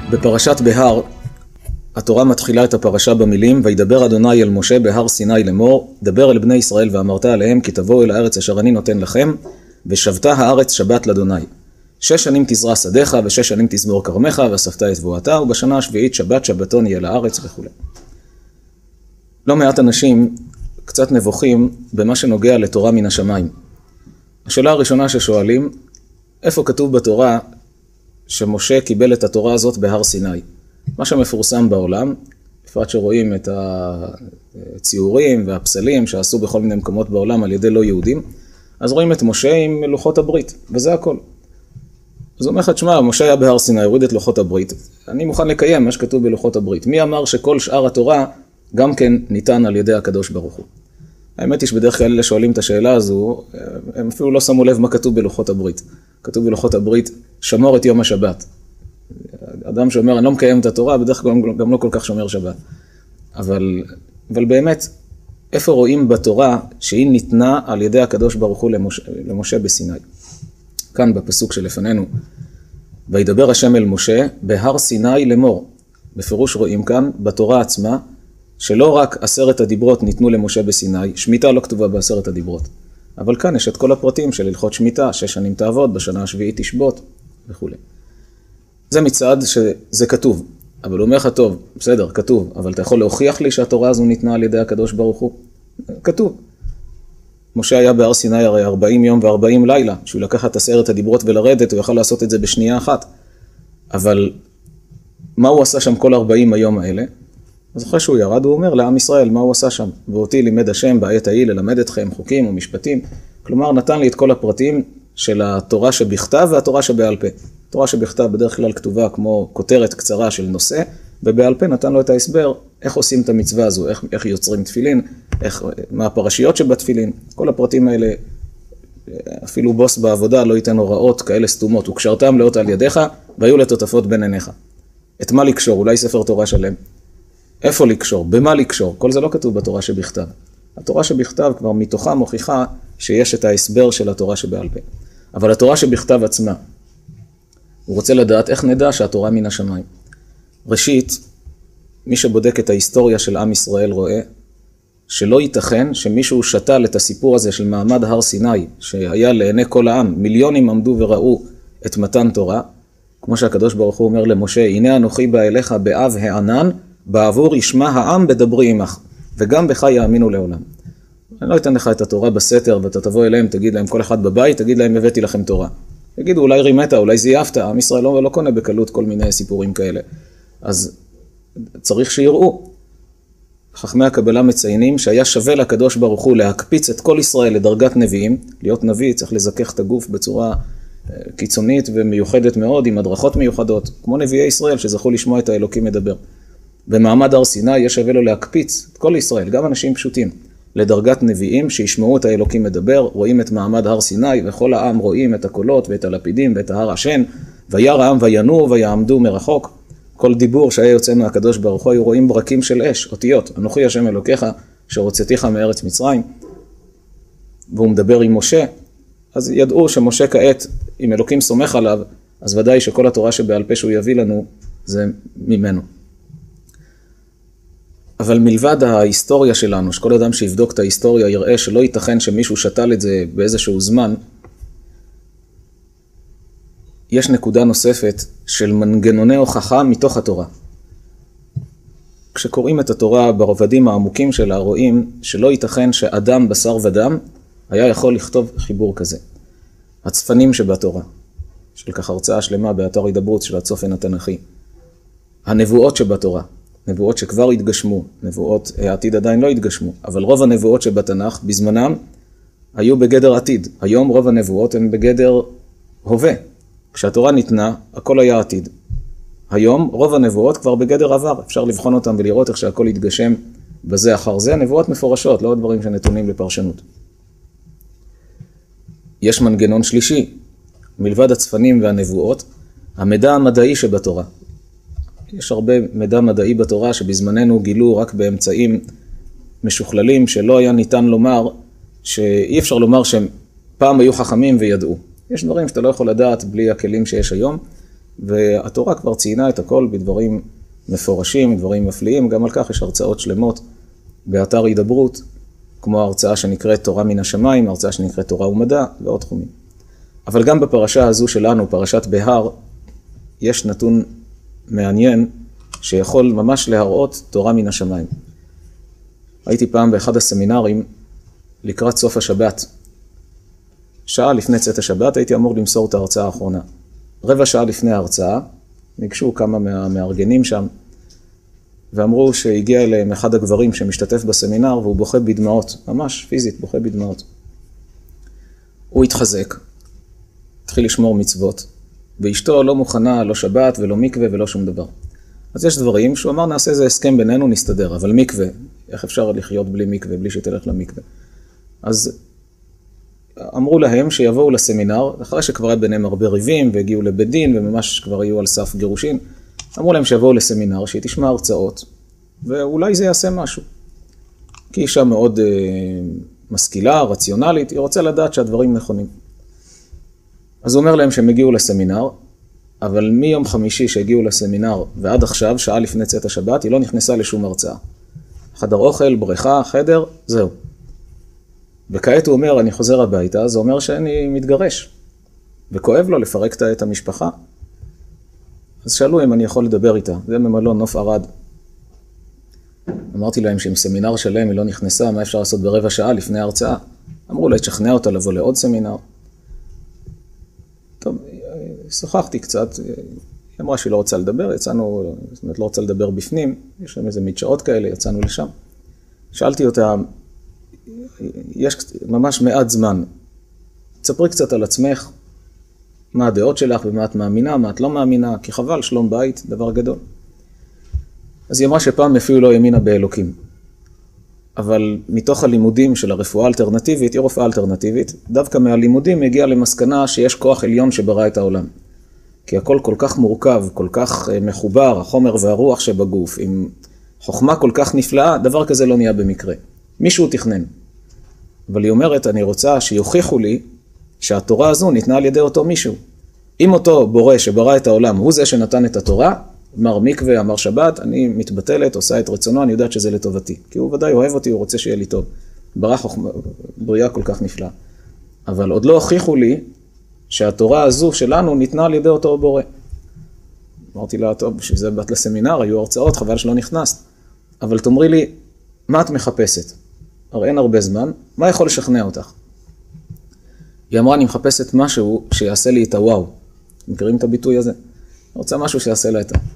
בפרשת בהר, התורה מתחילה את הפרשה במילים, וידבר אדוני אל משה בהר סיני לאמור, דבר אל בני ישראל ואמרת עליהם, כי תבואו אל הארץ אשר אני נותן לכם, ושבתה הארץ שבת לאדוני. 6 שנים תזרע שדיך, ו6 שנים תזמור כרמך, ואספת את תבואתה, ובשנה השביעית שבת שבתון יהיה לארץ וכו'. לא מעט אנשים קצת נבוכים במה שנוגע לתורה מן השמיים. השאלה הראשונה ששואלים, איפה כתוב בתורה שמשה קיבל את התורה הזאת בהר סיני? מה שמפורסם בעולם, בפרט שרואים את הציורים והפסלים שעשו בכל מיני מקומות בעולם על ידי לא יהודים, אז רואים את משה עם לוחות הברית, וזה הכל. אז הוא אומר לך, תשמע, משה היה בהר סיני, הוריד את לוחות הברית, אני מוכן לקיים מה שכתוב בלוחות הברית. מי אמר שכל שאר התורה גם כן ניתן על ידי הקדוש ברוך הוא? האמת היא שבדרך כלל אלה שואלים את השאלה הזו, הם אפילו לא שמו לב מה כתוב בלוחות הברית. כתוב בלוחות הברית, שמור את יום השבת. אדם שאומר, אני לא מקיים את התורה, בדרך כלל גם לא כל כך שומר שבת. אבל באמת, איפה רואים בתורה שהיא ניתנה על ידי הקדוש ברוך הוא למשה בסיני? כאן בפסוק שלפנינו, וידבר השם אל משה בהר סיני לאמור. בפירוש רואים כאן בתורה עצמה, שלא רק 10 הדיברות ניתנו למשה בסיני, שמיטה לא כתובה ב10 הדיברות. אבל כאן יש את כל הפרטים של הלכות שמיטה, 6 שנים תעבוד, בשנה השביעית תשבות וכו'. זה מצד שזה כתוב, אבל הוא אומר לך, טוב, בסדר, כתוב, אבל אתה יכול להוכיח לי שהתורה הזו ניתנה על ידי הקדוש ברוך הוא? כתוב. משה היה בהר סיני הרי 40 יום ו40 לילה, שהוא לקח את 10 הדיברות ולרדת, הוא יכל לעשות את זה בשנייה אחת. אבל מה הוא עשה שם כל 40 היום האלה? אז אחרי שהוא ירד, הוא אומר לעם ישראל מה הוא עשה שם. ואותי לימד השם בעת ההיא ללמד אתכם חוקים ומשפטים. כלומר, נתן לי את כל הפרטים של התורה שבכתב והתורה שבעל פה. התורה שבכתב בדרך כלל כתובה כמו כותרת קצרה של נושא, ובעל פה נתן לו את ההסבר איך עושים את המצווה הזו, איך יוצרים תפילין, מה הפרשיות שבתפילין. כל הפרטים האלה, אפילו בוס בעבודה לא ייתן הוראות כאלה סתומות. וקשרתם לאות על ידיך, והיו לטוטפות בין עיניך. את מה לקשור? אולי ספר תורה שלם. איפה לקשור? במה לקשור? כל זה לא כתוב בתורה שבכתב. התורה שבכתב כבר מתוכה מוכיחה שיש את ההסבר של התורה שבעל פה. אבל התורה שבכתב עצמה, הוא רוצה לדעת איך נדע שהתורה מן השמיים. ראשית, מי שבודק את ההיסטוריה של עם ישראל רואה שלא ייתכן שמישהו שתל את הסיפור הזה של מעמד הר סיני, שהיה לעיני כל העם, מיליונים עמדו וראו את מתן תורה, כמו שהקדוש ברוך הוא אומר למשה, הנה אנוכי בא אליך באב הענן, בעבור ישמע העם בדברי עמך, וגם בך יאמינו לעולם. אני לא אתן לך את התורה בסתר, ואתה תבוא אליהם, תגיד להם כל אחד בבית, תגיד להם הבאתי לכם תורה. תגידו אולי רימת, אולי זייפת, עם ישראל לא קונה בקלות כל מיני סיפורים כאלה. אז צריך שיראו. חכמי הקבלה מציינים שהיה שווה לקדוש ברוך הוא להקפיץ את כל ישראל לדרגת נביאים. להיות נביא צריך לזכך את הגוף בצורה קיצונית ומיוחדת מאוד, עם הדרכות מיוחדות, כמו נביאי ישראל שזכו לשמוע את האלוקים מדבר. במעמד הר סיני יש שווה לו להקפיץ את כל ישראל, גם אנשים פשוטים, לדרגת נביאים שישמעו את האלוקים מדבר, רואים את מעמד הר סיני, וכל העם רואים את הקולות ואת הלפידים ואת ההר עשן, וירא העם וינועו ויעמדו מרחוק. כל דיבור שהיה יוצא מהקדוש ברוך הוא, היו רואים ברקים של אש, אותיות, אנוכי השם אלוקיך, שהוצאתיך מארץ מצרים, והוא מדבר עם משה, אז ידעו שמשה כעת, אם אלוקים סומך עליו, אז ודאי שכל התורה שבעל פה שהוא יביא לנו, זה ממנו. אבל מלבד ההיסטוריה שלנו, שכל אדם שיבדוק את ההיסטוריה יראה שלא ייתכן שמישהו שתל את זה באיזשהו זמן, יש נקודה נוספת של מנגנוני הוכחה מתוך התורה. כשקוראים את התורה ברבדים העמוקים שלה, רואים שלא ייתכן שאדם בשר ודם היה יכול לכתוב חיבור כזה. הצפנים שבתורה, של כך הרצאה שלמה באתר הידברות של הצופן התנ"כי. הנבואות שבתורה, נבואות שכבר התגשמו, נבואות העתיד עדיין לא התגשמו, אבל רוב הנבואות שבתנ"ך בזמנם היו בגדר עתיד. היום רוב הנבואות הן בגדר הווה. כשהתורה ניתנה, הכל היה עתיד. היום רוב הנבואות כבר בגדר עבר, אפשר לבחון אותם ולראות איך שהכל יתגשם בזה אחר זה. נבואות מפורשות, לא דברים שנתונים לפרשנות. יש מנגנון שלישי, מלבד הצפנים והנבואות, המידע המדעי שבתורה. יש הרבה מידע מדעי בתורה שבזמננו גילו רק באמצעים משוכללים, שלא היה ניתן לומר, שאי אפשר לומר שהם פעם היו חכמים וידעו. יש דברים שאתה לא יכול לדעת בלי הכלים שיש היום, והתורה כבר ציינה את הכל בדברים מפורשים, דברים מפליאים, גם על כך יש הרצאות שלמות באתר הידברות, כמו ההרצאה שנקראת תורה מן השמיים, ההרצאה שנקראת תורה ומדע ועוד תחומים. אבל גם בפרשה הזו שלנו, פרשת בהר, יש נתון מעניין שיכול ממש להראות תורה מן השמיים. הייתי פעם באחד הסמינרים לקראת סוף השבת. שעה לפני צאת השבת הייתי אמור למסור את ההרצאה האחרונה. רבע שעה לפני ההרצאה, ניגשו כמה מהמארגנים שם, ואמרו שהגיע אליהם אחד הגברים שמשתתף בסמינר, והוא בוכה בדמעות, ממש פיזית, בוכה בדמעות. הוא התחזק, התחיל לשמור מצוות, ואשתו לא מוכנה, לא שבת ולא מקווה ולא שום דבר. אז יש דברים שהוא אמר, נעשה איזה הסכם בינינו, נסתדר, אבל מקווה, איך אפשר לחיות בלי מקווה, בלי שתלך למקווה? אז אמרו להם שיבואו לסמינר, אחרי שכבר היה ביניהם הרבה ריבים, והגיעו לבית דין, וממש כבר היו על סף גירושין, אמרו להם שיבואו לסמינר, שהיא תשמע הרצאות, ואולי זה יעשה משהו. כי אישה מאוד משכילה, רציונלית, היא רוצה לדעת שהדברים נכונים. אז הוא אומר להם שהם הגיעו לסמינר, אבל מיום חמישי שהגיעו לסמינר ועד עכשיו, שעה לפני צאת השבת, היא לא נכנסה לשום הרצאה. חדר אוכל, בריכה, חדר, זהו. וכעת הוא אומר, אני חוזר הביתה, זה אומר שאני מתגרש. וכואב לו לפרק את המשפחה. אז שאלו אם אני יכול לדבר איתה. זה ממלון נוף ערד. אמרתי להם שעם סמינר שלם היא לא נכנסה, מה אפשר לעשות ברבע שעה לפני ההרצאה? אמרו לה, תשכנע אותה לבוא לעוד סמינר. טוב, שוחחתי קצת, היא אמרה שהיא לא רוצה לדבר, יצאנו, זאת אומרת, לא רוצה לדבר בפנים, יש שם איזה מדשאות כאלה, יצאנו לשם. שאלתי אותה, יש ממש מעט זמן, תספרי קצת על עצמך, מה הדעות שלך ומה את מאמינה, מה את לא מאמינה, כי חבל, שלום בית, דבר גדול. אז היא אמרה שפעם אפילו לא האמינה באלוקים. אבל מתוך הלימודים של הרפואה האלטרנטיבית, היא רופאה אלטרנטיבית, דווקא מהלימודים הגיעה למסקנה שיש כוח עליון שברא את העולם. כי הכל כל כך מורכב, כל כך מחובר, החומר והרוח שבגוף, עם חוכמה כל כך נפלאה, דבר כזה לא נהיה במקרה. מישהו תכנן. אבל היא אומרת, אני רוצה שיוכיחו לי שהתורה הזו ניתנה על ידי אותו מישהו. אם אותו בורא שברא את העולם הוא זה שנתן את התורה, אמר מקווה, אמר שבת, אני מתבטלת, עושה את רצונו, אני יודעת שזה לטובתי. כי הוא ודאי אוהב אותי, הוא רוצה שיהיה לי טוב. בריאה כל כך נפלאה. אבל עוד לא הוכיחו לי שהתורה הזו שלנו ניתנה על ידי אותו בורא. אמרתי לה, טוב, בשביל זה באת לסמינר, היו הרצאות, חבל שלא נכנסת. אבל תאמרי לי, מה את מחפשת? הרי אין הרבה זמן, מה יכול לשכנע אותך? היא אמרה, אני מחפשת משהו שיעשה לי את הוואו. מכירים את הביטוי הזה? אני רוצה משהו שיעשה לה את ה...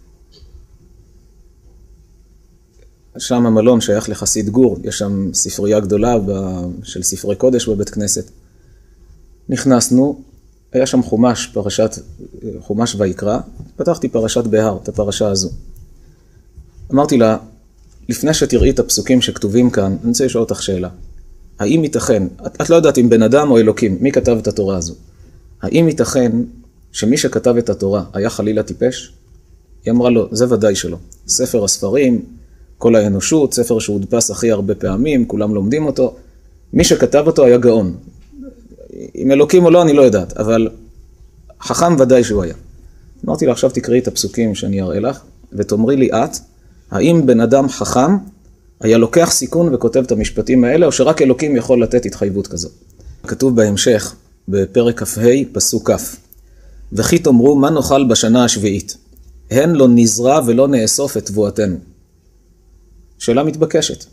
שם המלון שייך לחסיד גור, יש שם ספרייה גדולה של ספרי קודש בבית כנסת. נכנסנו, היה שם חומש ויקרא, פתחתי פרשת בהר, את הפרשה הזו. אמרתי לה, לפני שתראי את הפסוקים שכתובים כאן, אני רוצה לשאול אותך שאלה. האם ייתכן, את לא יודעת אם בן אדם או אלוקים, מי כתב את התורה הזו? האם ייתכן שמי שכתב את התורה היה חלילה טיפש? היא אמרה לו, זה ודאי שלא. ספר הספרים, כל האנושות, ספר שהודפס הכי הרבה פעמים, כולם לומדים אותו. מי שכתב אותו היה גאון. אם אלוקים או לא, אני לא יודעת, אבל חכם ודאי שהוא היה. אמרתי לה, עכשיו תקראי את הפסוקים שאני אראה לך, ותאמרי לי את, האם בן אדם חכם היה לוקח סיכון וכותב את המשפטים האלה, או שרק אלוקים יכול לתת התחייבות כזו? כתוב בהמשך, בפרק כ"ה, פסוק כ', וכי תאמרו מה נאכל בשנה השביעית, הן לא נזרע ולא נאסוף את תבואתנו. שאלה מתבקשת.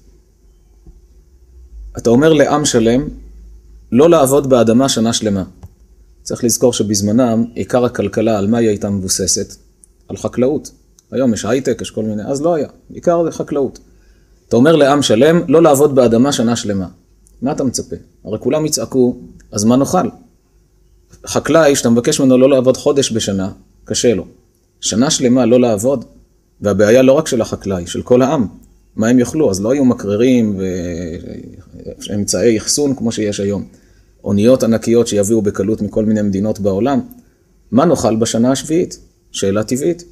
אתה אומר לעם שלם, לא לעבוד באדמה שנה שלמה. צריך לזכור שבזמנם, עיקר הכלכלה, על מה היא הייתה מבוססת? על חקלאות. היום יש הייטק, יש כל מיני, אז לא היה. עיקר זה חקלאות. אתה אומר לעם שלם, לא לעבוד באדמה שנה שלמה. מה אתה מצפה? הרי כולם יצעקו, אז מה נאכל? חקלאי, שאתה מבקש ממנו לא לעבוד חודש בשנה, קשה לו. שנה שלמה לא לעבוד, והבעיה לא רק של החקלאי, של כל העם. מה הם יאכלו? אז לא היו מקררים ואמצעי יחסון כמו שיש היום. אוניות ענקיות שיביאו בקלות מכל מיני מדינות בעולם. מה נאכל בשנה השביעית? שאלה טבעית.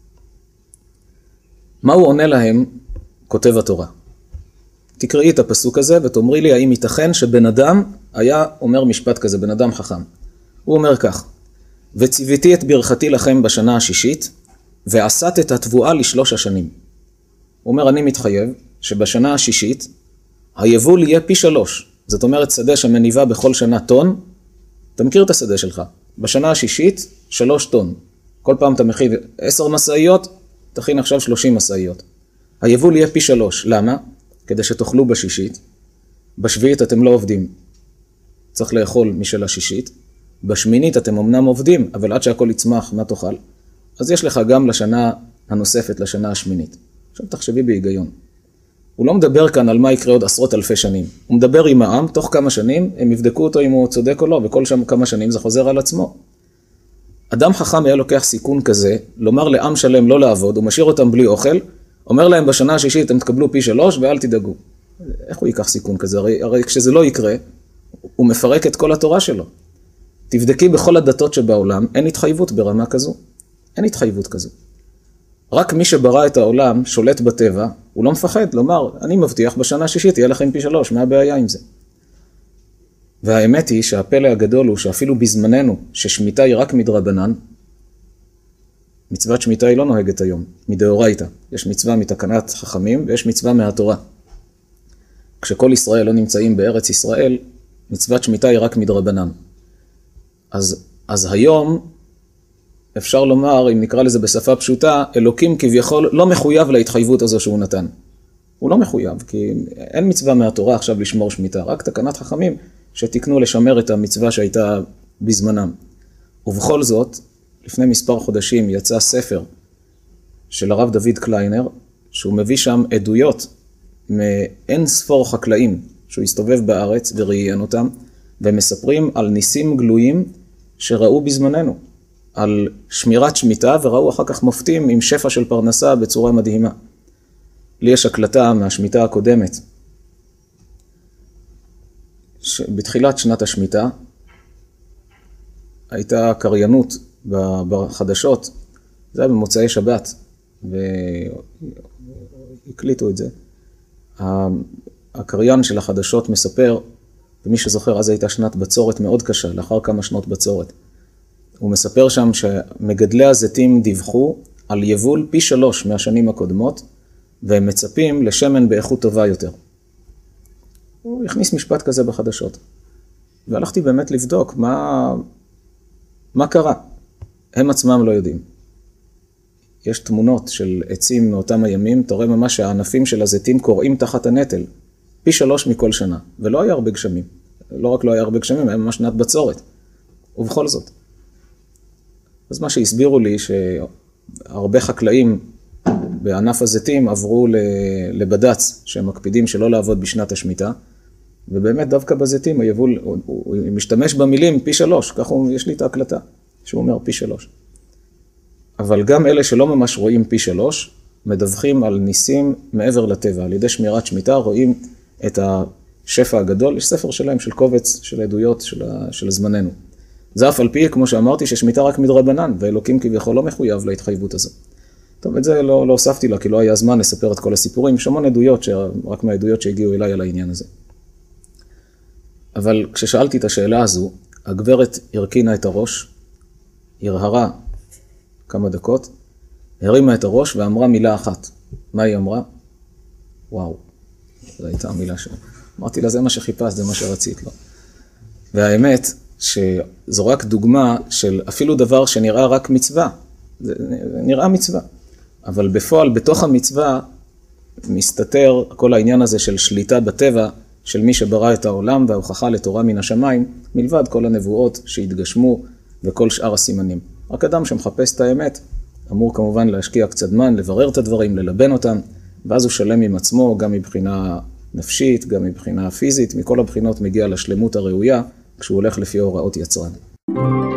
מה הוא עונה להם? כותב התורה. תקראי את הפסוק הזה ותאמרי לי האם ייתכן שבן אדם היה אומר משפט כזה, בן אדם חכם. הוא אומר כך, וציוויתי את ברכתי לכם בשנה השישית, ועשת את התבואה ל3 השנים. הוא אומר, אני מתחייב שבשנה השישית, היבול יהיה פי 3. זאת אומרת, שדה שמניבה בכל שנה טון, אתה מכיר את השדה שלך. בשנה השישית, 3 טון. כל פעם אתה מכין 10 מסעיות, תכין עכשיו 30 מסעיות. היבול יהיה פי 3. למה? כדי שתאכלו בשישית. בשביעית אתם לא עובדים. צריך לאכול משל השישית. בשמינית אתם אמנם עובדים, אבל עד שהכל יצמח, מה תאכל? אז יש לך גם לשנה הנוספת, לשנה השמינית. עכשיו תחשבי בהיגיון. הוא לא מדבר כאן על מה יקרה עוד עשרות אלפי שנים. הוא מדבר עם העם, תוך כמה שנים, הם יבדקו אותו אם הוא צודק או לא, וכל כמה שנים זה חוזר על עצמו. אדם חכם היה לוקח סיכון כזה, לומר לעם שלם לא לעבוד, הוא משאיר אותם בלי אוכל, אומר להם בשנה השישית אתם תקבלו פי 3 ואל תדאגו. איך הוא ייקח סיכון כזה? הרי כשזה לא יקרה, הוא מפרק את כל התורה שלו. תבדקי בכל הדתות שבעולם, אין התחייבות ברמה כזו. אין התחייבות כזו. רק מי שברא את העולם, שולט בטבע, הוא לא מפחד לומר, אני מבטיח בשנה השישית יהיה לכם פי 3, מה הבעיה עם זה? והאמת היא שהפלא הגדול הוא שאפילו בזמננו, ששמיטה היא רק מדרבנן, מצוות שמיטה היא לא נוהגת היום, מדאורייתא. יש מצווה מתקנת חכמים ויש מצווה מהתורה. כשכל ישראל לא נמצאים בארץ ישראל, מצוות שמיטה היא רק מדרבנן. אז היום אפשר לומר, אם נקרא לזה בשפה פשוטה, אלוקים כביכול לא מחויב להתחייבות הזו שהוא נתן. הוא לא מחויב, כי אין מצווה מהתורה עכשיו לשמור שמיטה, רק תקנת חכמים שתקנו לשמר את המצווה שהייתה בזמנם. ובכל זאת, לפני מספר חודשים יצא ספר של הרב דוד קליינר, שהוא מביא שם עדויות מאין ספור חקלאים, שהוא הסתובב בארץ וראיין אותם, והם מספרים על ניסים גלויים שראו בזמננו, על שמירת שמיטה, וראו אחר כך מופתים עם שפע של פרנסה בצורה מדהימה. לי יש הקלטה מהשמיטה הקודמת, בתחילת שנת השמיטה, הייתה קריינות בחדשות, זה היה במוצאי שבת, והקליטו את זה. הקריין של החדשות מספר, ומי שזוכר, אז הייתה שנת בצורת מאוד קשה, לאחר כמה שנות בצורת. הוא מספר שם שמגדלי הזיתים דיווחו על יבול פי 3 מהשנים הקודמות, והם מצפים לשמן באיכות טובה יותר. הוא הכניס משפט כזה בחדשות. והלכתי באמת לבדוק מה קרה. הם עצמם לא יודעים. יש תמונות של עצים מאותם הימים, אתה רואה ממש שהענפים של הזיתים קוראים תחת הנטל, פי 3 מכל שנה, ולא היה הרבה גשמים. לא רק לא היה הרבה גשמים, היה ממש שנת בצורת. ובכל זאת. אז מה שהסבירו לי, שהרבה חקלאים בענף הזיתים עברו לבד"ץ, שהם מקפידים שלא לעבוד בשנת השמיטה, ובאמת דווקא בזיתים היבול, הוא משתמש במילים פי 3, ככה יש לי את ההקלטה, שהוא אומר פי 3. אבל גם אלה שלא ממש רואים פי 3, מדווחים על ניסים מעבר לטבע, על ידי שמירת שמיטה, רואים את השפע הגדול, יש ספר שלהם של קובץ, של עדויות של זמננו. זה אף על פי, כמו שאמרתי, ששמיטה רק מדרבנן, ואלוקים כביכול לא מחויב להתחייבות הזו. טוב, את זה לא הוספתי לה, כי לא היה זמן לספר את כל הסיפורים, יש המון עדויות, רק מהעדויות שהגיעו אליי על העניין הזה. אבל כששאלתי את השאלה הזו, הגברת הרכינה את הראש, הרהרה כמה דקות, הרימה את הראש ואמרה מילה אחת. מה היא אמרה? וואו, זו הייתה המילה שלה. אמרתי לה, זה מה שחיפשת, זה מה שרצית לו. והאמת, שזו רק דוגמה של אפילו דבר שנראה רק מצווה. זה נראה מצווה. אבל בפועל, בתוך המצווה, מסתתר כל העניין הזה של שליטה בטבע, של מי שברא את העולם וההוכחה לתורה מן השמיים, מלבד כל הנבואות שהתגשמו וכל שאר הסימנים. רק אדם שמחפש את האמת, אמור כמובן להשקיע קצת זמן, לברר את הדברים, ללבן אותם, ואז הוא שלם עם עצמו, גם מבחינה נפשית, גם מבחינה פיזית, מכל הבחינות מגיע לשלמות הראויה, כשהוא הולך לפי הוראות יצרן.